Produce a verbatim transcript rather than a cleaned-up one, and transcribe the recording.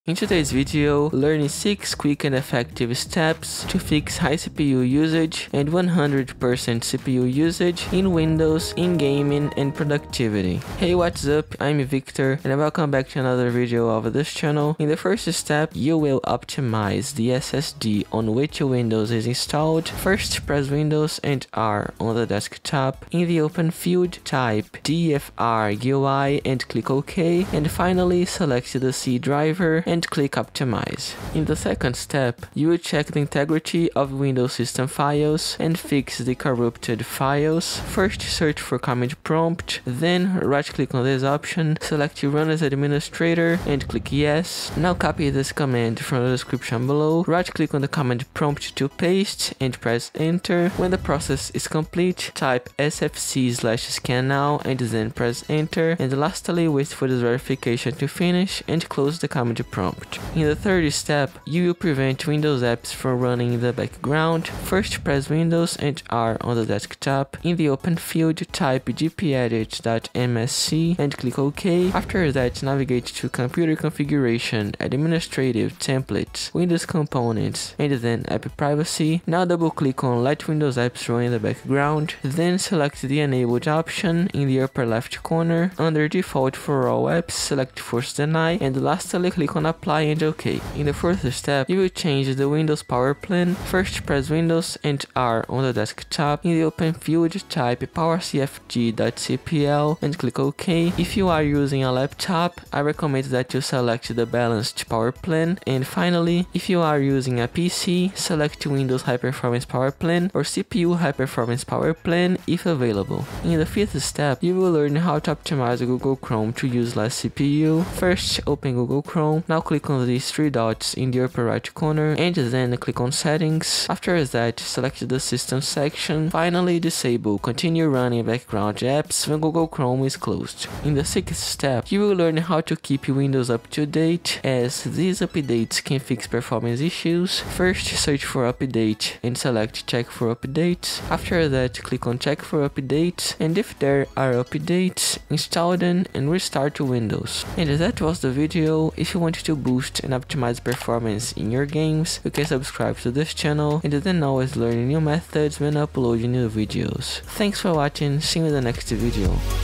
In today's video, learn six quick and effective steps to fix high C P U usage and one hundred percent C P U usage in Windows, in gaming and productivity. Hey, what's up? I'm Victor and welcome back to another video of this channel. In the first step, you will optimize the S S D on which Windows is installed. First, press Windows and R on the desktop. In the open field, type D F R U I and click OK, and finally select the C driver and click Optimize. In the second step, you will check the integrity of Windows system files and fix the corrupted files. First, search for command prompt, then right-click on this option, select Run as Administrator and click Yes. Now copy this command from the description below, right-click on the command prompt to paste and press Enter. When the process is complete, type sfc slash scan now and then press Enter, and lastly wait for this verification to finish and close the command prompt. In the third step, you will prevent Windows apps from running in the background. First, press Windows and R on the desktop. In the open field, type g p edit dot m s c and click OK. After that, navigate to Computer Configuration, Administrative, Templates, Windows Components, and then App Privacy. Now double-click on Let Windows Apps Run in the background. Then select the Enabled option in the upper left corner. Under Default for all apps, select Force Deny, and lastly click on Apply and OK. In the fourth step, you will change the Windows power plan. First, press Windows and R on the desktop. In the open field, type power c f g dot c p l and click OK. If you are using a laptop, I recommend that you select the balanced power plan. And finally, if you are using a P C, select Windows High Performance Power Plan or C P U High Performance Power Plan if available. In the fifth step, you will learn how to optimize Google Chrome to use less C P U. First, open Google Chrome. Now click on these three dots in the upper right corner and then click on Settings. After that, select the System section. Finally, disable Continue Running Background Apps when Google Chrome is closed. In the sixth step, you will learn how to keep Windows up to date, as these updates can fix performance issues. First, search for Update and select Check for Updates. After that, click on Check for Updates, and if there are updates, install them and restart to Windows. And that was the video. If you want to boost and optimize performance in your games, you can subscribe to this channel and then always learn new methods when uploading new videos. Thanks for watching, see you in the next video.